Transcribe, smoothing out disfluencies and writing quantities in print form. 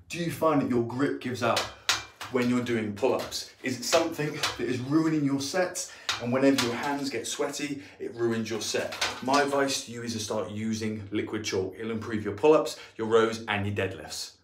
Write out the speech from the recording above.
Do you find that your grip gives out when you're doing pull-ups? Is it something that is ruining your sets? And whenever your hands get sweaty, it ruins your set. My advice to you is to start using liquid chalk. It'll improve your pull-ups, your rows, and your deadlifts.